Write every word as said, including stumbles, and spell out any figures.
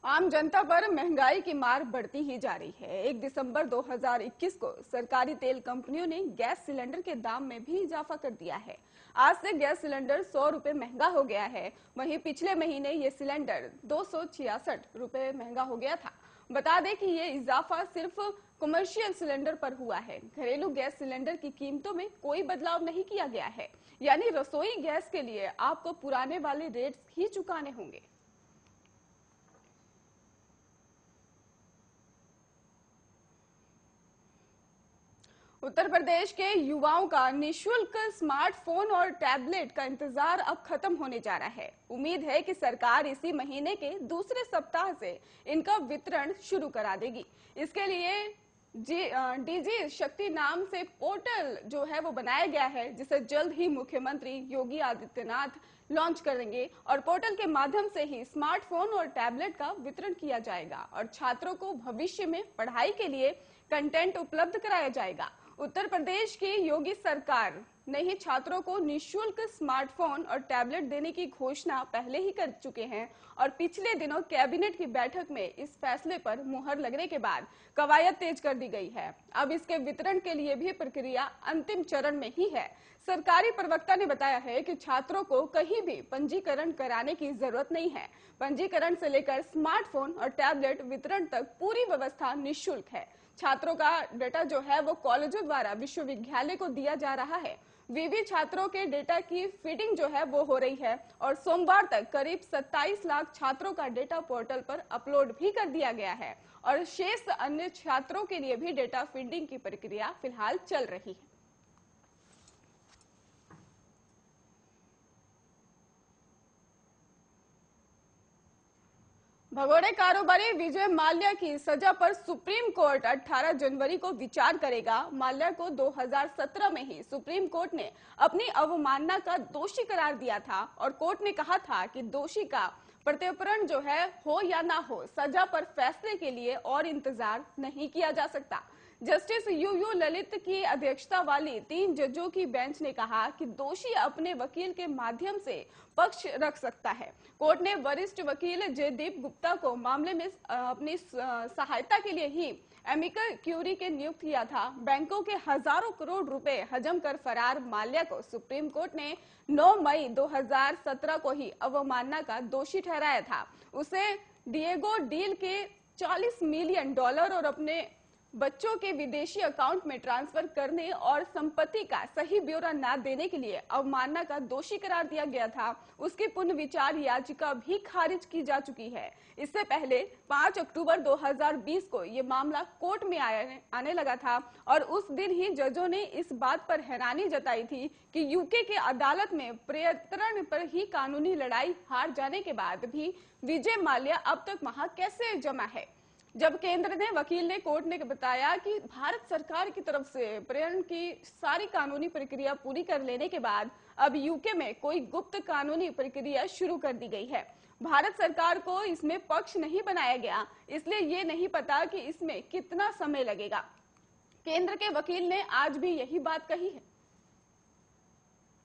आम जनता पर महंगाई की मार बढ़ती ही जा रही है। एक दिसंबर दो हज़ार इक्कीस को सरकारी तेल कंपनियों ने गैस सिलेंडर के दाम में भी इजाफा कर दिया है। आज से गैस सिलेंडर सौ रुपए महंगा हो गया है। वहीं पिछले महीने ये सिलेंडर दो सौ छियासठ रुपए महंगा हो गया था। बता दें कि ये इजाफा सिर्फ कमर्शियल सिलेंडर पर हुआ है। घरेलू गैस सिलेंडर की कीमतों में कोई बदलाव नहीं किया गया है, यानी रसोई गैस के लिए आपको पुराने वाले रेट ही चुकाने होंगे। उत्तर प्रदेश के युवाओं का निशुल्क स्मार्टफोन और टैबलेट का इंतजार अब खत्म होने जा रहा है। उम्मीद है कि सरकार इसी महीने के दूसरे सप्ताह से इनका वितरण शुरू करा देगी। इसके लिए जी डीजी शक्ति नाम से पोर्टल जो है वो बनाया गया है, जिसे जल्द ही मुख्यमंत्री योगी आदित्यनाथ लॉन्च करेंगे और पोर्टल के माध्यम से ही स्मार्टफोन और टैबलेट का वितरण किया जाएगा और छात्रों को भविष्य में पढ़ाई के लिए कंटेंट उपलब्ध कराया जाएगा। उत्तर प्रदेश की योगी सरकार ने ही छात्रों को निःशुल्क स्मार्टफोन और टैबलेट देने की घोषणा पहले ही कर चुके हैं और पिछले दिनों कैबिनेट की बैठक में इस फैसले पर मुहर लगने के बाद कवायद तेज कर दी गई है। अब इसके वितरण के लिए भी प्रक्रिया अंतिम चरण में ही है। सरकारी प्रवक्ता ने बताया है कि छात्रों को कहीं भी पंजीकरण कराने की जरूरत नहीं है। पंजीकरण से लेकर स्मार्टफोन और टैबलेट वितरण तक पूरी व्यवस्था निःशुल्क है। छात्रों का डेटा जो है वो कॉलेजों द्वारा विश्वविद्यालय को दिया जा रहा है। विवि छात्रों के डेटा की फीडिंग जो है वो हो रही है और सोमवार तक करीब सत्ताईस लाख छात्रों का डेटा पोर्टल पर अपलोड भी कर दिया गया है और शेष अन्य छात्रों के लिए भी डेटा फीडिंग की प्रक्रिया फिलहाल चल रही है। भगोड़े कारोबारी विजय माल्या की सजा पर सुप्रीम कोर्ट अठारह जनवरी को विचार करेगा। माल्या को दो हज़ार सत्रह में ही सुप्रीम कोर्ट ने अपनी अवमानना का दोषी करार दिया था और कोर्ट ने कहा था कि दोषी का प्रत्यर्पण जो है हो या ना हो, सजा पर फैसले के लिए और इंतजार नहीं किया जा सकता। जस्टिस यू यू ललित की अध्यक्षता वाली तीन जजों की बेंच ने कहा कि दोषी अपने वकील के माध्यम से पक्ष रख सकता है। कोर्ट ने वरिष्ठ वकील जयदीप गुप्ता को मामले में अपनी सहायता के लिए ही एमिकस क्यूरी के नियुक्त किया था। बैंकों के हजारों करोड़ रुपए हजम कर फरार माल्या को सुप्रीम कोर्ट ने नौ मई दो हज़ार सत्रह को ही अवमानना का दोषी ठहराया था। उसे डिएगो डील के चालीस मिलियन डॉलर और अपने बच्चों के विदेशी अकाउंट में ट्रांसफर करने और संपत्ति का सही ब्यौरा न देने के लिए अवमानना का दोषी करार दिया गया था। उसकी पुनर्विचार याचिका भी खारिज की जा चुकी है। इससे पहले पाँच अक्टूबर दो हज़ार बीस को ये मामला कोर्ट में आने, आने लगा था और उस दिन ही जजों ने इस बात पर हैरानी जताई थी कि यूके के अदालत में प्रत्यर्पण पर ही कानूनी लड़ाई हार जाने के बाद भी विजय माल्या अब तक वहां कैसे जमा है। जब केंद्र ने वकील ने कोर्ट ने बताया कि भारत सरकार की तरफ से प्रेरण की सारी कानूनी प्रक्रिया पूरी कर लेने के बाद अब यूके में कोई गुप्त कानूनी प्रक्रिया शुरू कर दी गई है। भारत सरकार को इसमें पक्ष नहीं बनाया गया, इसलिए ये नहीं पता कि इसमें कितना समय लगेगा। केंद्र के वकील ने आज भी यही बात कही है।